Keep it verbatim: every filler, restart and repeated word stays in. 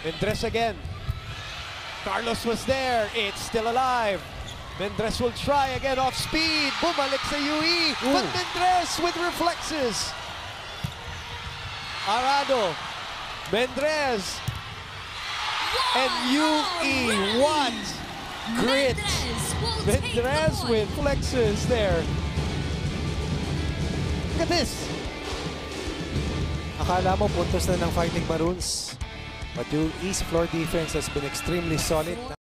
Mendres again. Carlos was there. It's still alive. Mendres will try again off speed. Bumalik sa U E. Ooh. But Mendres with reflexes. Arado. Mendres. And U E, what grit. Mendres with flexes there. Look at this. Akala mo puntos na ng Fighting Maroons. But yung East floor defense has been extremely solid.